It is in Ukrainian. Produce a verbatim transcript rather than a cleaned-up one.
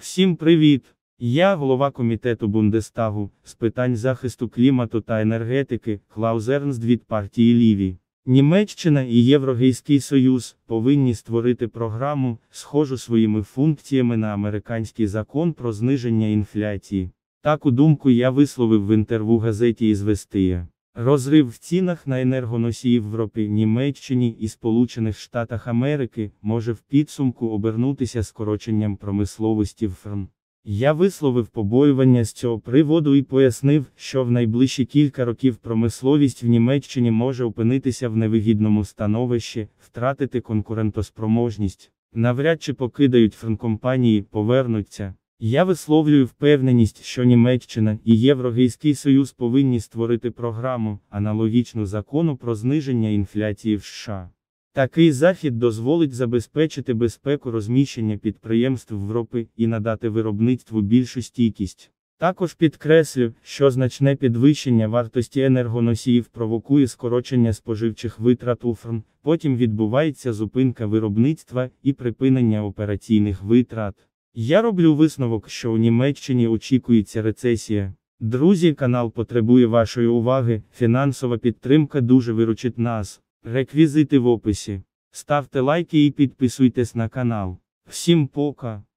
Всім привіт! Я голова комітету Бундестагу з питань захисту клімату та енергетики Клаус Ернст від партії Ліві. Німеччина і Європейський Союз повинні створити програму, схожу своїми функціями на американський закон про зниження інфляції. Таку думку я висловив в інтерв'ю газеті «Ізвестія». Розрив в цінах на енергоносії в Європі, Німеччині і Сполучених Штатах Америки може в підсумку обернутися скороченням промисловості в ФРН. Я висловив побоювання з цього приводу і пояснив, що в найближчі кілька років промисловість в Німеччині може опинитися в невигідному становищі, втратити конкурентоспроможність. Навряд чи покидають ФРН компанії, повернуться. Я висловлюю впевненість, що Німеччина і Європейський Союз повинні створити програму, аналогічну закону про зниження інфляції в США. Такий захід дозволить забезпечити безпеку розміщення підприємств в Європі і надати виробництву більшу стійкість. Також підкреслю, що значне підвищення вартості енергоносіїв провокує скорочення споживчих витрат у ФРН, потім відбувається зупинка виробництва і припинення операційних витрат. Я роблю висновок, що у Німеччині очікується рецесія. Друзі, канал потребує вашої уваги, фінансова підтримка дуже виручить нас. Реквізити в описі. Ставте лайки і підписуйтесь на канал. Всім пока!